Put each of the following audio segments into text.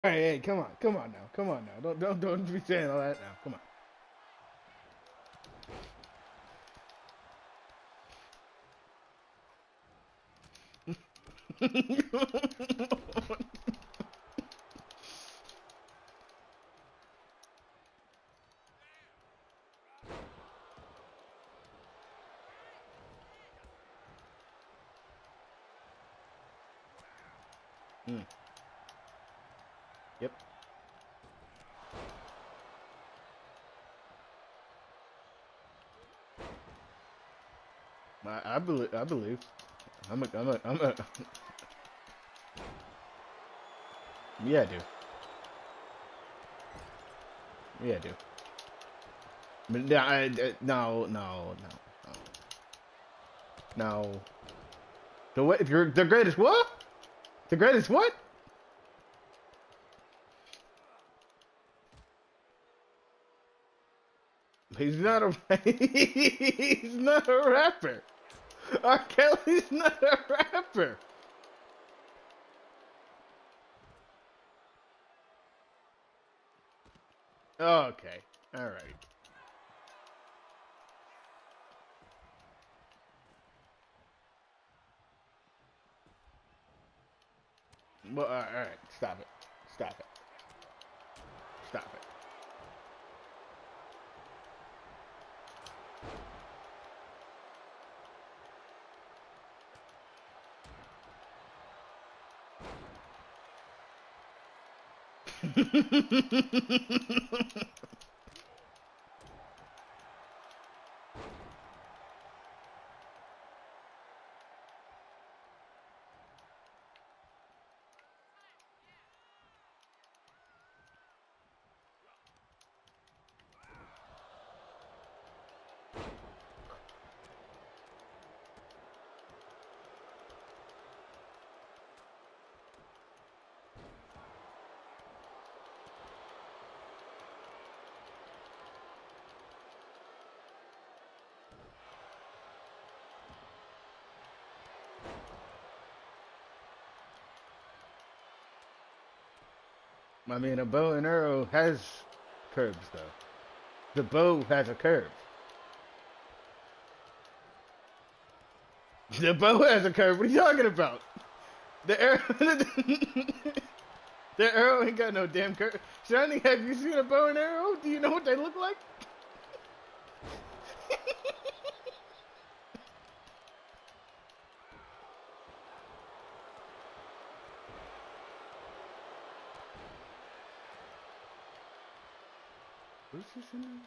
Hey, come on now, come on now. Don't be saying all that now. Come on. Mm. Yep. I believe. I believe. I'm a. Yeah, I do. Yeah, I do. But no. The what? The greatest what? The greatest what? He's not a. He's not a rapper. R. Kelly's not a rapper. Okay. All right. Well, all right. Stop it. Stop it. Stop it. I mean, a bow and arrow has curves, though. The bow has a curve. The bow has a curve. What are you talking about? The arrow, the arrow ain't got no damn curve. Shiny, have you seen a bow and arrow? Do you know what they look like? What's this in there?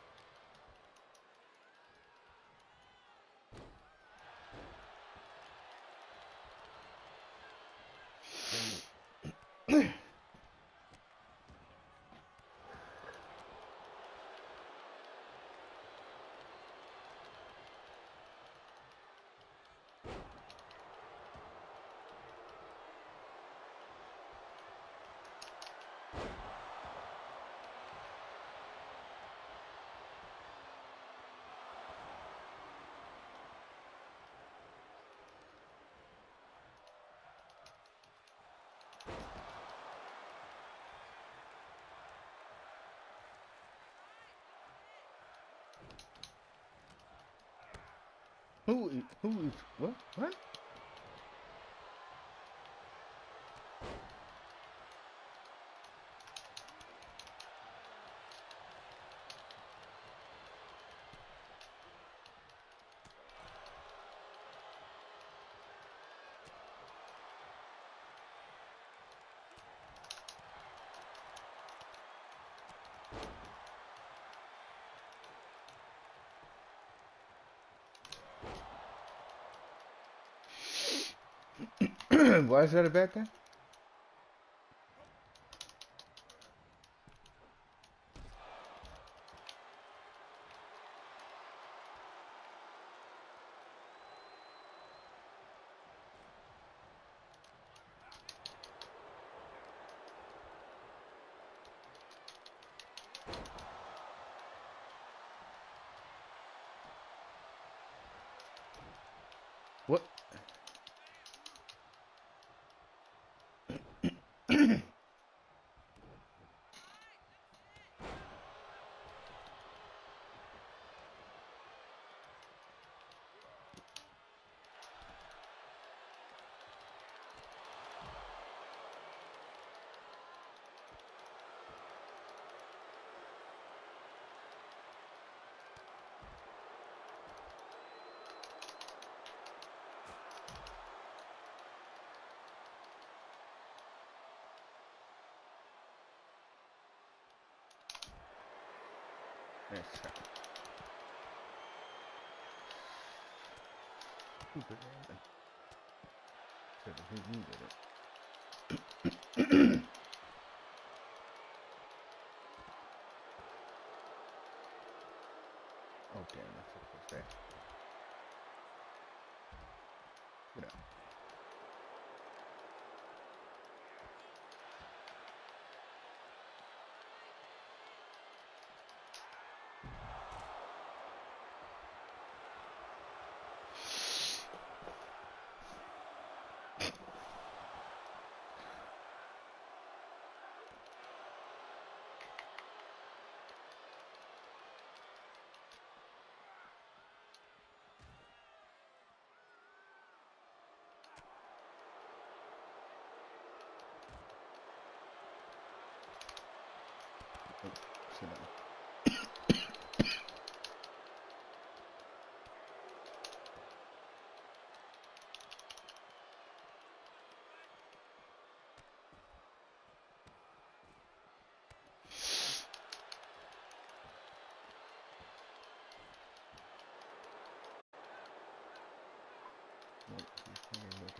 Who is what? What? Why is that a bad thing? What? Nice try. Stupid man. Should have hit me with it. Oh damn, that's what I was saying. Get out. Oh, sit down. Nope, he's probably looking.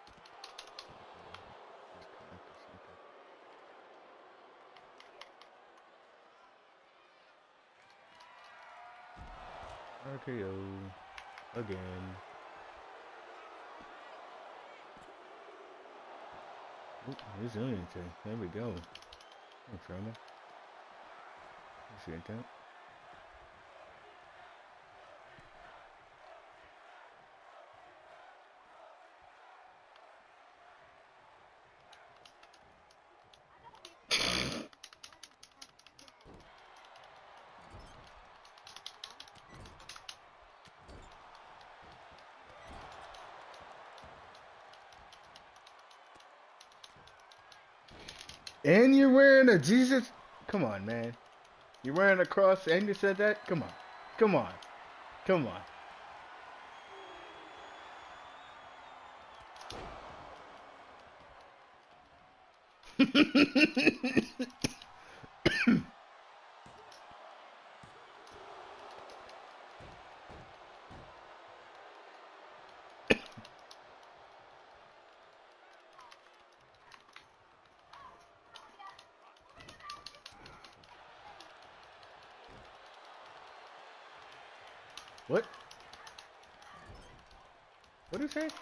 RKO again. Oop, resiliency. There we go. No trouble. Appreciate that. And you're wearing a Jesus. Come on, man. You're wearing a cross and you said that? Come on. Come on. Come on. What? What did you say?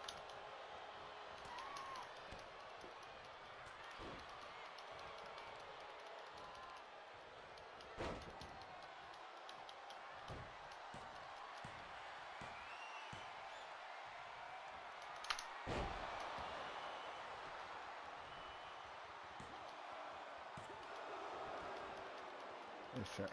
Yes, sir.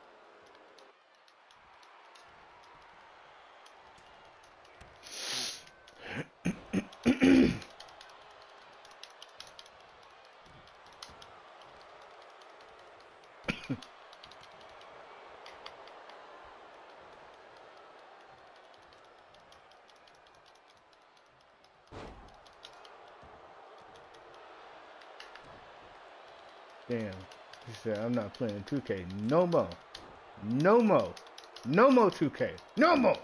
Damn. He said, I'm not playing 2K no more. No more. No more 2K. No more.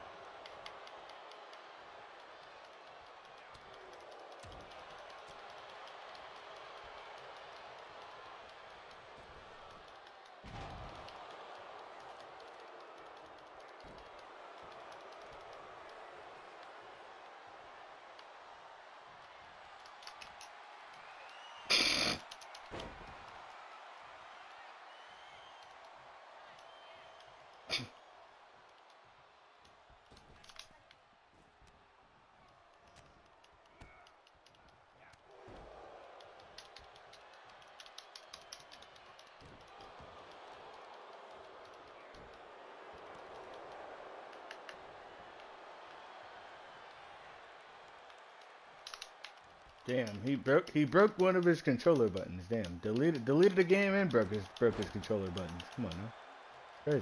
Damn, he broke one of his controller buttons. Damn, deleted the game and broke his controller buttons. Come on now, crazy.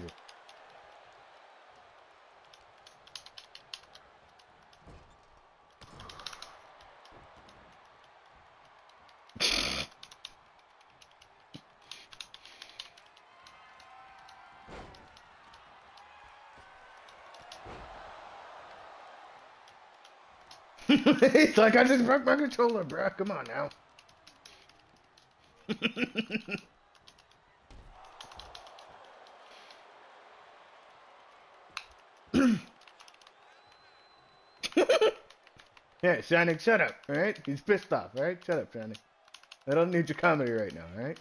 It's like I just broke my controller, bro. Come on now. Yeah, Shining, shut up, alright? He's pissed off, alright? Shut up, Shining. I don't need your comedy right now, alright?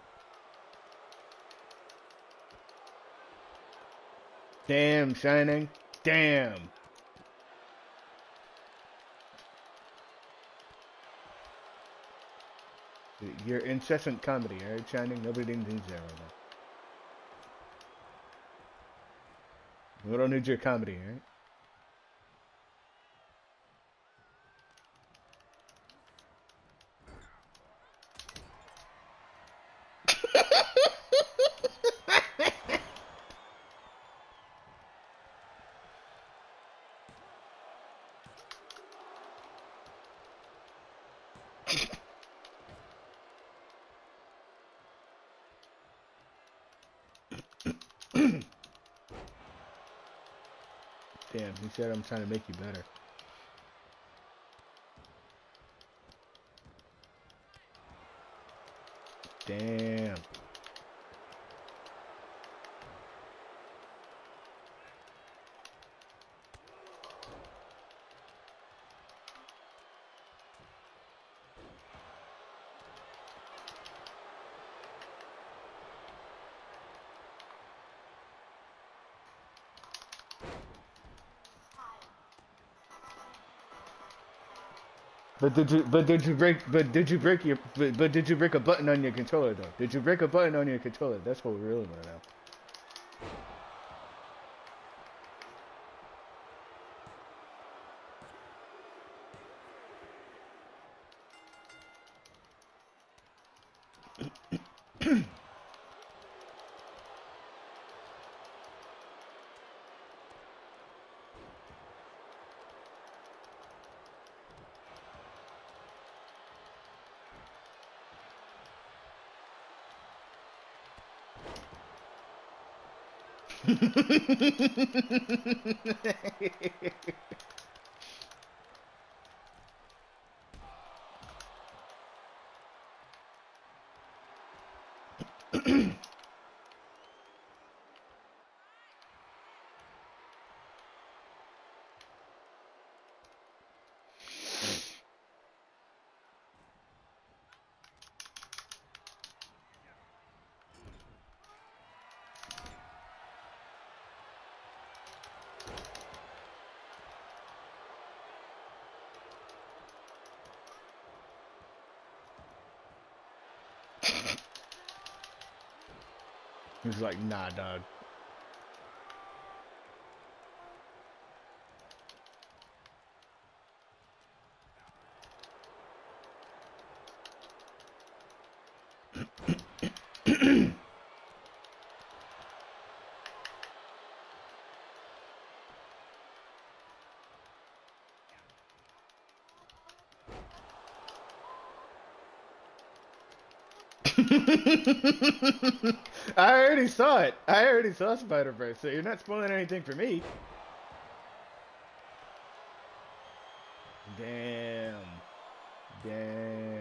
Damn, Shining. Damn. Your incessant comedy, alright, Shining? Nobody needs that right now. We don't need your comedy, alright? Damn, he said I'm trying to make you better. Damn. But did you break a button on your controller though? Did you break a button on your controller? That's what we really want to know. He's like, nah, dog. I already saw it. I already saw Spider-Verse, so you're not spoiling anything for me. Damn. Damn.